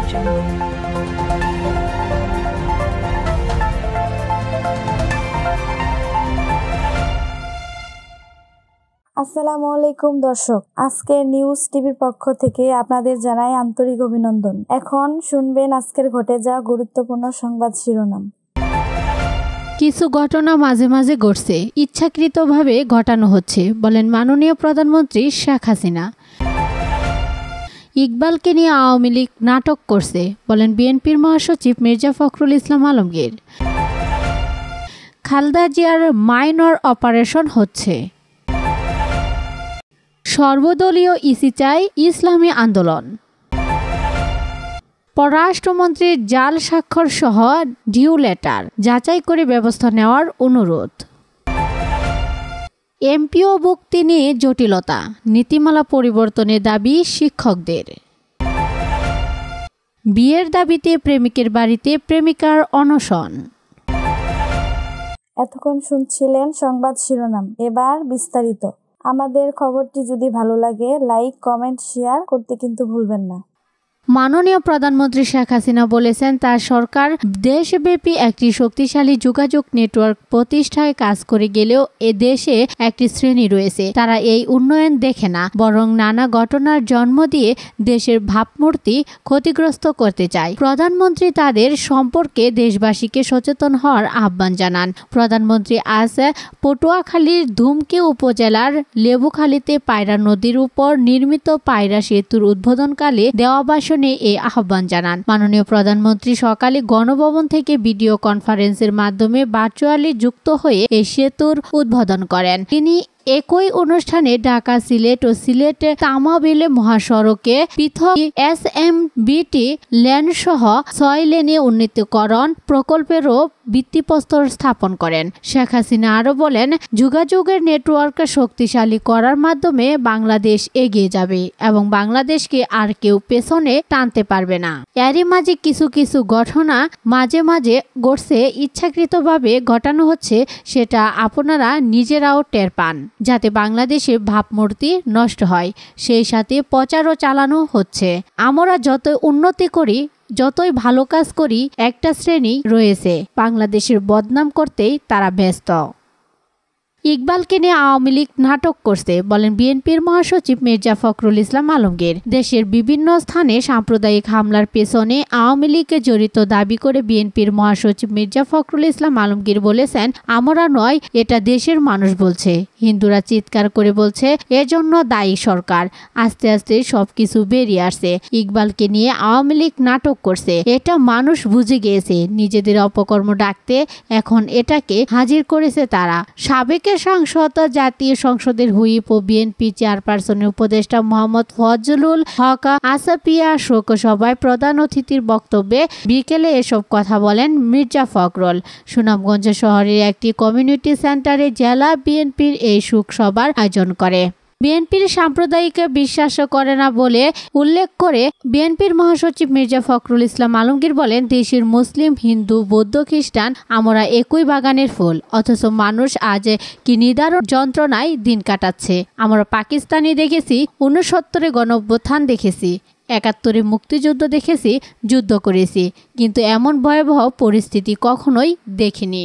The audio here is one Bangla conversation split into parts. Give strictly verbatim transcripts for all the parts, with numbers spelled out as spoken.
Jungle. আসসালামু আলাইকুম দর্শক, আজকে নিউজ টিভির পক্ষ থেকে আপনাদের জানাই আন্তরিক অভিনন্দন। এখন শুনবেন আজকের ঘটে যাওয়া গুরুত্বপূর্ণ সংবাদ শিরোনাম। কিছু ঘটনা মাঝে মাঝে ঘটছে, ইচ্ছাকৃতভাবে ঘটানো হচ্ছে, বলেন মাননীয় প্রধানমন্ত্রী শেখ হাসিনা। ইকবালকে নিয়ে আওয়ামী লীগ নাটক করছে, বলেন বিএনপির মহাসচিব মির্জা ফখরুল ইসলাম আলমগীর। খালেদা জিয়ার মাইনর অপারেশন হচ্ছে। সর্বদলীয় ইসি চাই ইসলামী আন্দোলন। পররাষ্ট্রমন্ত্রীর জাল স্বাক্ষর সহ ডিউ লেটার যাচাই করে ব্যবস্থা নেওয়ার অনুরোধ। এমপিও ভুক্তি নিয়ে জটিলতা, নীতিমালা পরিবর্তনের দাবি শিক্ষকদের। বিয়ের দাবিতে প্রেমিকের বাড়িতে প্রেমিকার অনশন। এতক্ষণ শুনছিলেন সংবাদ শিরোনাম, এবার বিস্তারিত। আমাদের খবরটি যদি ভালো লাগে লাইক, কমেন্ট, শেয়ার করতে কিন্তু ভুলবেন না। মাননীয় প্রধানমন্ত্রী শেখ হাসিনা বলেছেন, তার সরকার দেশব্যাপী একটি শক্তিশালী যোগাযোগ নেটওয়ার্ক প্রতিষ্ঠায় কাজ করে গেলেও এ দেশে একটি শ্রেণী রয়েছে, তারা এই উন্নয়ন দেখে না, বরং নানা ঘটনার জন্ম দিয়ে দেশের ভাবমূর্তি ক্ষতিগ্রস্ত করতে চায়। প্রধানমন্ত্রী তাদের সম্পর্কে দেশবাসীকে সচেতন হওয়ার আহ্বান জানান। প্রধানমন্ত্রী আজ পটুয়াখালীর ধুমকি উপজেলার লেবুখালীতে পায়রা নদীর উপর নির্মিত পায়রা সেতুর উদ্বোধনকালে দেওয়া ভাষণে এই আহ্বান জানান। মাননীয় প্রধানমন্ত্রী সকালে গণভবন থেকে ভিডিও কনফারেন্সের মাধ্যমে ভার্চুয়ালি যুক্ত হয়ে এই সেতুর উদ্বোধন করেন। তিনি একই অনুষ্ঠানে ঢাকা, সিলেট ও সিলেট তামাবিল মহাসড়কে পৃথক এস এম বিটি লেন সহ ছয় লেনে উন্নীতকরণ প্রকল্পেরও ভিত্তিপ্রস্তর স্থাপন করেন। শেখ হাসিনা আরও বলেন, যোগাযোগের নেটওয়ার্ক শক্তিশালী করার মাধ্যমে বাংলাদেশ এগিয়ে যাবে এবং বাংলাদেশকে আর কেউ পেছনে টানতে পারবে না। এরই মাঝে কিছু কিছু ঘটনা মাঝে মাঝে ঘটছে, ইচ্ছাকৃতভাবে ঘটানো হচ্ছে, সেটা আপনারা নিজেরাও টের পান, যাতে বাংলাদেশের ভাবমূর্তি নষ্ট হয়। সেই সাথে প্রচারও চালানো হচ্ছে। আমরা যতই উন্নতি করি, যতই ভালো কাজ করি, একটা শ্রেণী রয়েছে বাংলাদেশের বদনাম করতেই তারা ব্যস্ত। ইকবালকে নিয়ে আওয়ামী লীগ নাটক করছে, বলেন বিএনপির মহাসচিব মির্জা ফখরুল ইসলাম আলমগীর। দেশের বিভিন্ন স্থানে সাম্প্রদায়িক হামলার পেছনে আওয়ামী লীগকে জড়িত দাবি করে বিএনপির মহাসচিব মির্জা ফখরুল ইসলাম আলমগীর বলেছেন, আমরা নয়, এটা দেশের মানুষ বলছে। হিন্দুরা চিৎকার করে বলছে, এজন্য দায়ী সরকার। আস্তে আস্তে সবকিছু বেরিয়ে আসছে। ইকবালকে নিয়ে আওয়ামী লীগ নাটক করছে, এটা মানুষ বুঝে গিয়েছে। নিজেদের অপকর্ম ডাকতে এখন এটাকে হাজির করেছে তারা। সাবেক সাংসদ, জাতীয় সংসদের হুইপ ও বিএনপি চেয়ারপারসনের উপদেষ্টা মোহাম্মদ ফজলুল হক আসাপিয়া শোকসভায় প্রধান অতিথির বক্তব্যে বিকেলে এসব কথা বলেন মির্জা ফখরুল। সুনামগঞ্জ শহরের একটি কমিউনিটি সেন্টারে জেলা বিএনপির এই শোকসভার আয়োজন করে। বিএনপির সাম্প্রদায়িক বিশ্বাস করে না বলে উল্লেখ করে বিএনপির মহাসচিব মির্জা ফখরুল ইসলাম আলমগীর বলেন, দেশের মুসলিম, হিন্দু, বৌদ্ধ, খ্রিস্টান আমরা একই বাগানের ফুল, অথচ মানুষ আজ কি নিদারুণ যন্ত্রণায় দিন কাটাচ্ছে। আমরা পাকিস্তানি দেখেছি, উনসত্তরে গণঅভ্যুত্থান দেখেছি, একাত্তরে মুক্তিযুদ্ধ দেখেছি, যুদ্ধ করেছি, কিন্তু এমন ভয়াবহ পরিস্থিতি কখনোই দেখিনি।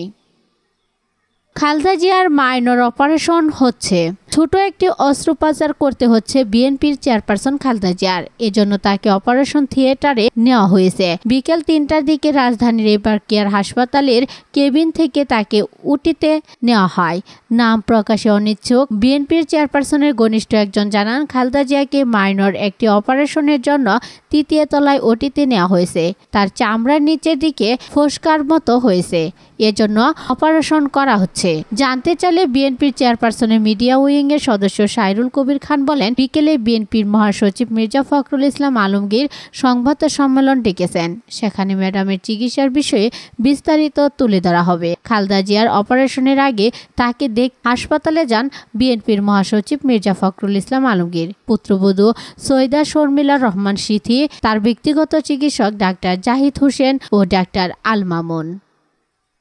খালেদা জিয়ার মাইনর অপারেশন হচ্ছে। ছোট একটি অস্ত্রোপচার করতে হচ্ছে বিএনপির চেয়ারপারসন খালেদা জিয়ার, এজন্য তাকে অপারেশন থিয়েটারে নেওয়া হয়েছে। বিকেল তিনটার দিকে রাজধানীর এবার কেয়ার হাসপাতালের কেবিন থেকে তাকে উটিতে নেওয়া হয়। নাম প্রকাশে অনিচ্ছুক বিএনপির চেয়ারপারসনের ঘনিষ্ঠ একজন জানান, খালেদা জিয়াকে মাইনর একটি অপারেশনের জন্য তৃতীয় তলায় ওটিতে নেওয়া হয়েছে। তার চামড়ার নিচের দিকে ফোসকার মতো হয়েছে, এজন্য অপারেশন করা হচ্ছে। জানতে চাইলে বিএনপির চেয়ারপারসনের মিডিয়া উইং এর সদস্য সাইরুল কবির খান বলেন, বিকেলে বিএনপির মহাসচিব মির্জা ফখরুল ইসলাম আলমগীর সংবাদ সম্মেলন ডেকেছেন, সেখানে ম্যাডামের চিকিৎসার বিষয়ে বিস্তারিত তুলে ধরা হবে। খালেদা জিয়ার অপারেশনের আগে তাকে দেখ হাসপাতালে যান বিএনপির মহাসচিব মির্জা ফখরুল ইসলাম আলমগীর। পুত্রবধূ সৈয়দা শর্মিলা রহমান সিথি, তার ব্যক্তিগত চিকিৎসক ডাক্তার জাহিদ হোসেন ও ডাক্তার আল মামুন।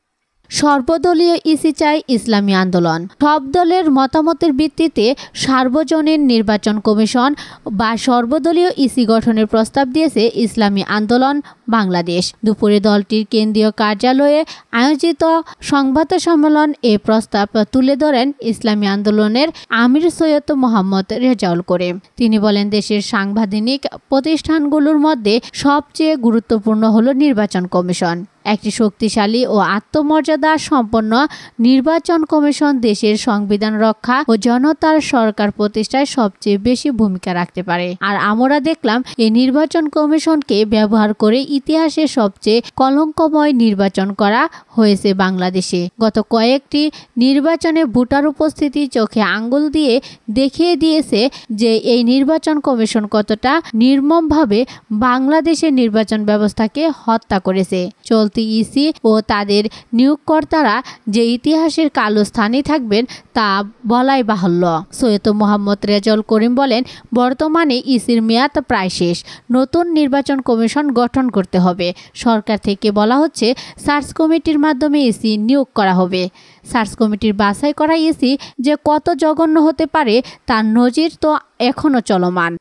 সর্বদলীয় ইসি চায় ইসলামী আন্দোলন। সব দলের মতামতের ভিত্তিতে সার্বজনীন নির্বাচন কমিশন বা সর্বদলীয় ইসি গঠনের প্রস্তাব দিয়েছে ইসলামী আন্দোলন বাংলাদেশ। দুপুরে দলটির কেন্দ্রীয় কার্যালয়ে আয়োজিত সংবাদ সম্মেলন এ প্রস্তাব তুলে ধরেন ইসলামী আন্দোলনের আমির সৈয়দ মোহাম্মদ রেজাউল করিম। তিনি বলেন, দেশের সাংবিধানিক প্রতিষ্ঠানগুলোর মধ্যে সবচেয়ে গুরুত্বপূর্ণ হলো নির্বাচন কমিশন। একটি শক্তিশালী ও আত্মমর্যাদা সম্পন্ন নির্বাচন কমিশন দেশের সংবিধান রক্ষা ও জনতার সরকার প্রতিষ্ঠায় সবচেয়ে বেশি ভূমিকা রাখতে পারে। আর আমরা দেখলাম এই নির্বাচন কমিশনকে ব্যবহার করে ইতিহাসে সবচেয়ে কলঙ্কময় নির্বাচন করা হয়েছে বাংলাদেশে। গত কয়েকটি নির্বাচনে ভোটার উপস্থিতি চোখে আঙ্গুল দিয়ে দেখিয়ে দিয়েছে যে এই নির্বাচন কমিশন কতটা নির্মমভাবে বাংলাদেশের নির্বাচন ব্যবস্থাকে হত্যা করেছে। চল ইসি ও তাদের নিয়োগকর্তারা যে ইতিহাসের কালো স্থানে থাকবেন তা বলাই বাহুল্য। সৈয়দ মোহাম্মদ রেজাউল করিম বলেন, বর্তমানে ইসির মেয়াদ প্রায় শেষ। নতুন নির্বাচন কমিশন গঠন করতে হবে। সরকার থেকে বলা হচ্ছে সার্চ কমিটির মাধ্যমে ইসি নিয়োগ করা হবে। সার্চ কমিটির বাছাই করা ইসি যে কত জঘন্য হতে পারে তার নজির তো এখনো চলমান।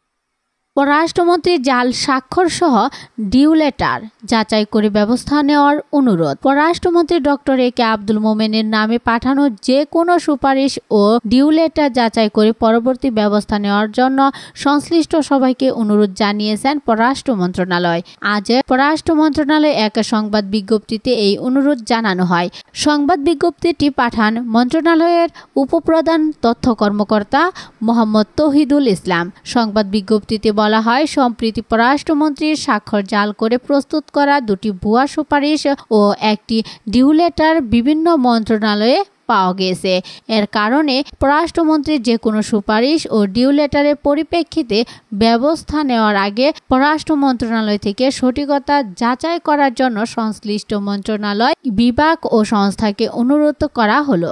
পররাষ্ট্রমন্ত্রীর জাল স্বাক্ষর সহ ডিউ লেটার যাচাই করে ব্যবস্থা নেওয়ার অনুরোধ। পররাষ্ট্রমন্ত্রী ডক্টর এ কে আব্দুল মোমেনের নামে পাঠানো যে কোনো সুপারিশ ও ডিউ লেটার যাচাই করে পরবর্তী ব্যবস্থা নেওয়ার জন্য সংশ্লিষ্ট সবাইকে অনুরোধ জানিয়েছেন পররাষ্ট্র মন্ত্রণালয়। আজ পররাষ্ট্র মন্ত্রণালয়ে এক সংবাদ বিজ্ঞপ্তিতে এই অনুরোধ জানানো হয়। সংবাদ বিজ্ঞপ্তিটি পাঠান মন্ত্রণালয়ের উপপ্রধান তথ্য কর্মকর্তা মোহাম্মদ তৌহিদুল ইসলাম। সংবাদ বিজ্ঞপ্তিতে বলা হয়, সম্প্রতি পররাষ্ট্রমন্ত্রীর স্বাক্ষর জাল করে প্রস্তুত করা দুটি ভুয়া সুপারিশ ও একটি ডিউ লেটার বিভিন্ন মন্ত্রণালয়ে পাওয়া গেছে। এর কারণে পররাষ্ট্রমন্ত্রীর যে কোনো সুপারিশ ও ডিউ লেটারের পরিপ্রেক্ষিতে ব্যবস্থা নেওয়ার আগে পররাষ্ট্র মন্ত্রণালয় থেকে সঠিকতা যাচাই করার জন্য সংশ্লিষ্ট মন্ত্রণালয়, বিভাগ ও সংস্থাকে অনুরোধ করা হলো।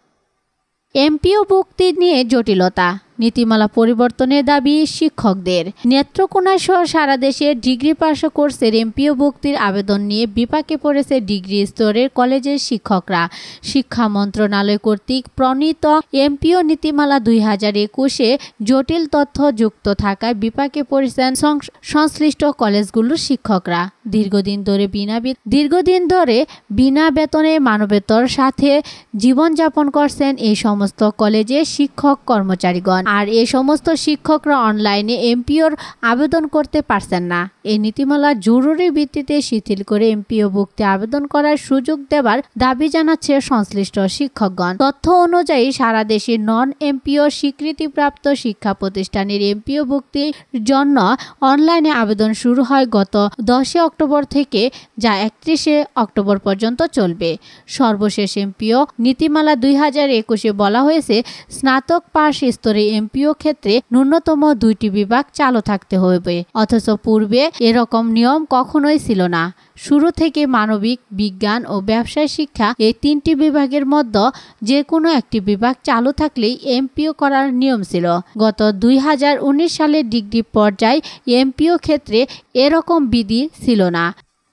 এমপিওভুক্তি নিয়ে জটিলতা, নীতিমালা পরিবর্তনের দাবি শিক্ষকদের। নেত্রকোনা সহ সারা দেশে ডিগ্রি পাস কোর্সের এমপিওভুক্তির আবেদন নিয়ে বিপাকে পড়েছে ডিগ্রি স্তরের কলেজের শিক্ষকরা। শিক্ষা মন্ত্রণালয় কর্তৃক প্রণীত এমপিও নীতিমালা দুই হাজার একুশে জটিল তথ্য যুক্ত থাকায় বিপাকে পড়েছেন সংশ্লিষ্ট কলেজগুলোর শিক্ষকরা। দীর্ঘদিন ধরে বিনা দীর্ঘদিন ধরে বিনা বেতনে মানবেতর সাথে জীবনযাপন করছেন এই সমস্ত কলেজের শিক্ষক কর্মচারীগণ। আর এই সমস্ত শিক্ষকরা অনলাইনে এমপিওর আবেদন করতে পারছেন না। এই নীতিমালা জরুরি ভিত্তিতে শিথিল করে এমপিওভুক্তি আবেদন করার সুযোগ দেবার দাবি জানাচ্ছে সংশ্লিষ্ট শিক্ষকগণ। তথ্য অনুযায়ী সারা দেশে নন এমপিও স্বীকৃতিপ্রাপ্ত শিক্ষা প্রতিষ্ঠানের এমপিওভুক্তির জন্য অনলাইনে আবেদন শুরু হয় গত দশই অক্টোবর থেকে, যা একত্রিশে অক্টোবর পর্যন্ত চলবে। সর্বশেষ এমপিও নীতিমালা দুই হাজার একুশে বলা হয়েছে, স্নাতক পাস স্তরে এমপিও ক্ষেত্রে ন্যূনতম দুইটি বিভাগ চালু থাকতে হবে। অথচ পূর্বে এরকম নিয়ম কখনোই ছিল না। শুরু থেকে মানবিক, বিজ্ঞান ও ব্যবসায় শিক্ষা এই তিনটি বিভাগের মধ্যে যে কোনো একটি বিভাগ চালু থাকলেই এমপিও করার নিয়ম ছিল। গত দুই হাজার উনিশ সালের ডিগ্রি পর্যায়ে এমপিও ক্ষেত্রে এরকম বিধি ছিল না।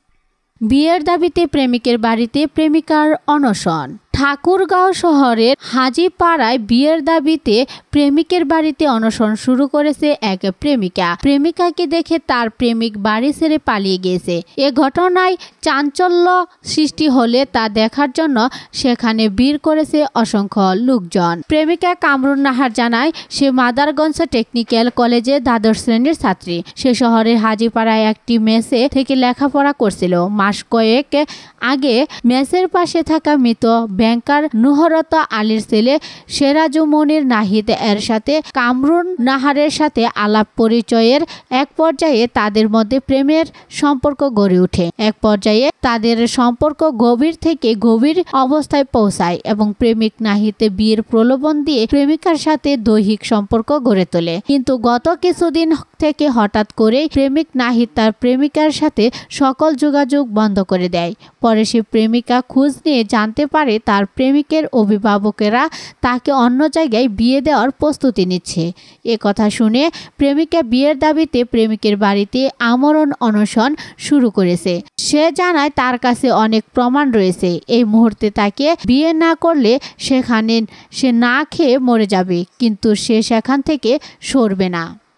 বিয়ের দাবিতে প্রেমিকের বাড়িতে প্রেমিকার অনশন। ঠাকুরগাঁও শহরের হাজিপাড়ায় বিয়ের দাবিতে প্রেমিকের বাড়িতে অনশন শুরু করেছে এক প্রেমিকা। প্রেমিকাকে দেখে তার প্রেমিক বাড়ি ছেড়ে পালিয়ে গেছে। এ ঘটনায় চাঞ্চল্য সৃষ্টি হলে তা দেখার জন্য সেখানে ভিড় করেছে অসংখ্য লোকজন। প্রেমিকা কামরুন নাহার জানায়, সে মাদারগঞ্জ টেকনিক্যাল কলেজে দ্বাদশ শ্রেণীর ছাত্রী। সে শহরের হাজিপাড়ায় একটি মেসে থেকে লেখাপড়া করছিল। মাস কয়েক আগে মেসের পাশে থাকা মৃত ব্যাংকার নুহরত আলীর ছেলে সেরাজুমনির নাহিদ এর সাথে কামরুন নাহারের সাথে আলাপ পরিচয়ের এক পর্যায়ে তাদের মধ্যে প্রেমের সম্পর্ক গড়ে ওঠে। এক পর্যায়ে তাদের সম্পর্ক গভীর থেকে গভীর অবস্থায় পৌঁছায় এবং প্রেমিক নাহিদ বিয়ের প্রলোভন দিয়ে প্রেমিকার সাথে দৈহিক সম্পর্ক গড়ে তোলে। কিন্তু গত কিছুদিন থেকে হঠাৎ করেই প্রেমিক নাহিদ তার প্রেমিকার সাথে সকল যোগাযোগ বন্ধ করে দেয়। পরে সে প্রেমিকা খোঁজ নিয়ে জানতে পারে তার প্রেমিকের অভিভাবকেরা তাকে অন্য জায়গায় বিয়ে দেওয়ার প্রস্তুতি নিচ্ছে। এ কথা শুনে প্রেমিকা বিয়ের দাবিতে প্রেমিকের বাড়িতে আমরণ অনশন শুরু করেছে। সে জানায় তার কাছে অনেক প্রমাণ রয়েছে, এই মুহূর্তে তাকে বিয়ে না করলে সেখানে সে না খেয়ে মরে যাবে, কিন্তু সে সেখান থেকে সরবে না।